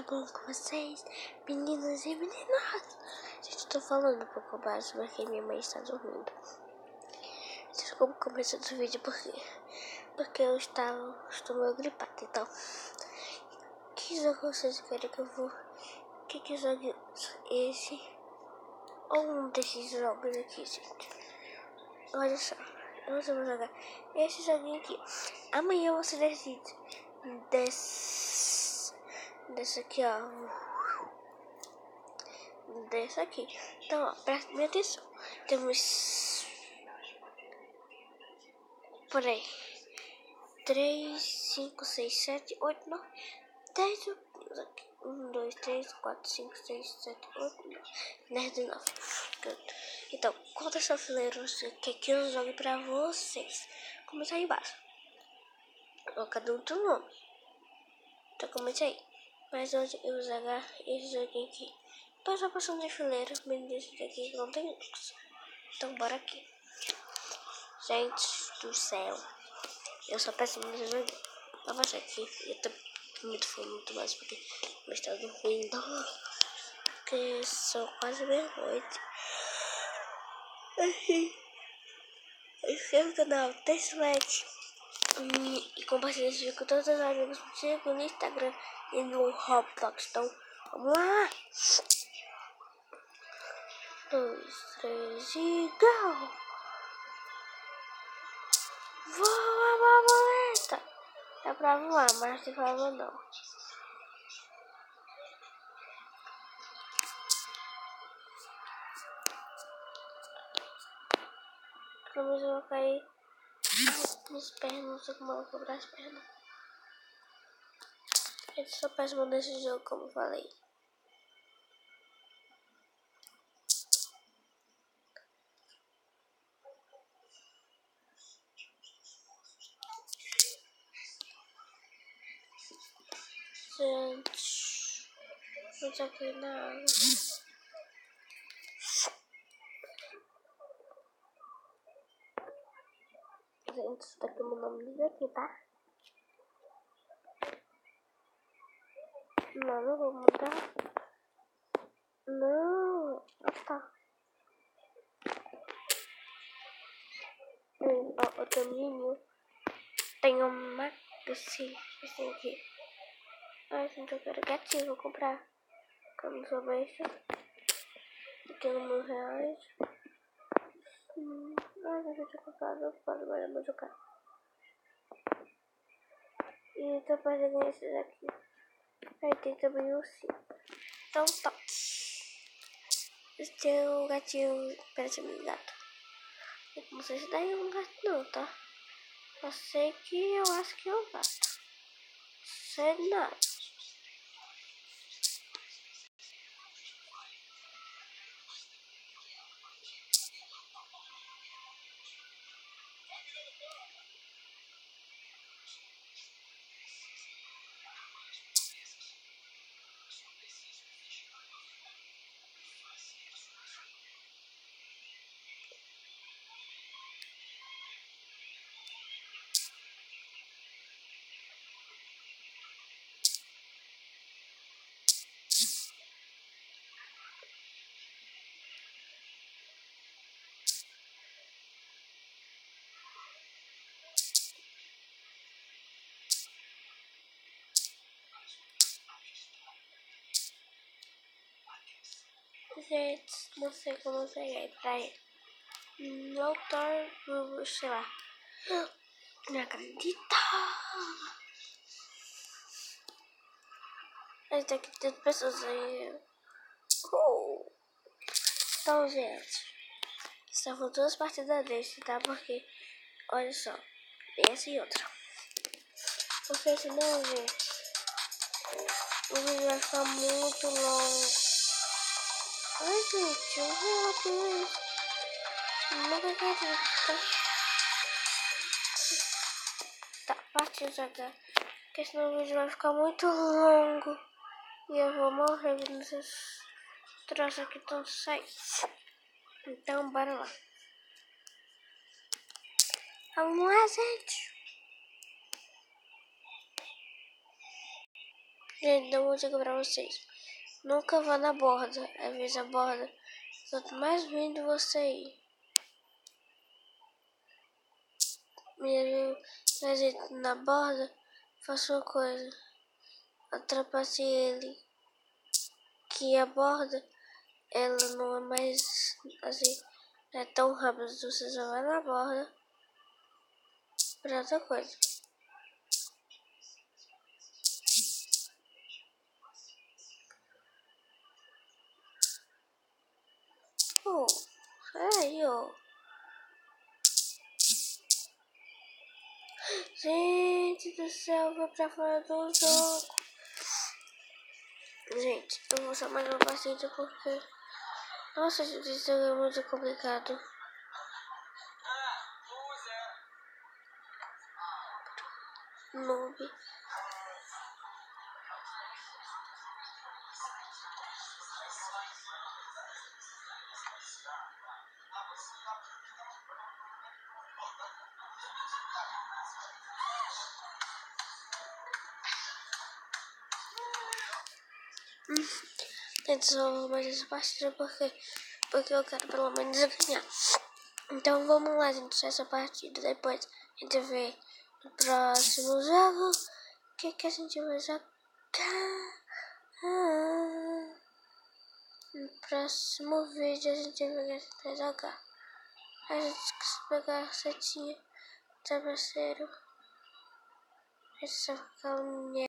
bom com vocês, meninos e meninas? Gente, eu tô falando um pouco baixo porque minha mãe está dormindo. Desculpa o começo do vídeo porque eu estou meio gripada, então. Que jogo vocês querem que eu vou? Que jogo é esse? Ou um desses jogos aqui, gente. Olha só, nós vamos jogar esse joguinho aqui. Amanhã você decide desse aqui, ó. Desse aqui. Então, ó, presta minha atenção. Temos por aí 3, 5, 6, 7, 8, 9, 10 joguinhos aqui. 1, 2, 3, 4, 5, 6, 7, 8, 9, 10, 19. Então, quantas fileiras você quer que eu jogue pra vocês? Comenta aí embaixo. Ou cada um tem um nome. Então comenta aí. Mas hoje eu vou jogar esse joguinho aqui. Toda a porção de fileira, menos esse daqui que não tem luz. Então bora aqui. Gente do céu. Eu só peço nesse joguinho. Vou baixar aqui. Eu tô muito fome, muito mais porque eu estou dormindo. Porque são quase meia-noite. Inscreva no canal, deixa o like e compartilhe esse vídeo com todos os amigos no Instagram e no Roblox. Então, vamos lá! 2, 3 e go! Voa, borboleta! Dá pra voar, mas de forma não. Vamos eu vou cair nos pernas, não sei como eu vou cobrar as pernas. Eu sou péssimo nesse jogo, como eu falei. Gente, eu já caí na água. Gente, isso daqui é o meu nome daqui, tá? Não vou mudar. Não. Ah, tá. O caminho tem uma... Esse aqui. Ai, gente, eu quero gatinho. Vou comprar. Como sou besta. Tenho R$1.000. Ai, eu já tinha comprado. Eu posso agora vou jogar. E tô fazendo esses aqui. Aí tem também o sim. Então tá. Esse é o gatinho. Parece um gato. Não sei se daí é um gato não, tá? Eu sei que eu acho que é um gato. Sei nada. Gente, não sei como eu peguei pra ele. Voltar, sei lá. Não acredito. Mas tem que ter pessoas aí. Então, gente. Só vou 2 partidas desse, tá? Porque, olha só. Essa e outra. Porque senão, gente, o vídeo vai ficar muito longo. Ai, gente, eu vou ter isso. Nunca acredito. Tá, partiu jogar. Porque senão o vídeo vai ficar muito longo. E eu vou morrer nesses troços aqui tão saindo. Então, bora lá. Vamos lá, gente. Gente, dá uma dica pra vocês. Nunca vá na borda. Às vezes a borda, quanto mais vindo você ir. Mesmo na borda, faça uma coisa. Ultrapasse ele. Que a borda, ela não é mais assim, não é tão rápida. Você só vai na borda pra outra coisa. Oh, aí, ó. Gente do céu, vou pra fora do jogo. Gente, eu vou só mais uma partida porque... Nossa, gente, isso é muito complicado. Noob. Gente, só vou mais essa partida porque eu quero pelo menos ganhar. Então vamos lá, gente, essa partida. Depois a gente vê no próximo jogo o que a gente vai jogar. No próximo vídeo a gente vai ver o que a gente vai jogar. A gente esquece de pegar a setinha, tá, parceiro? A gente só ficar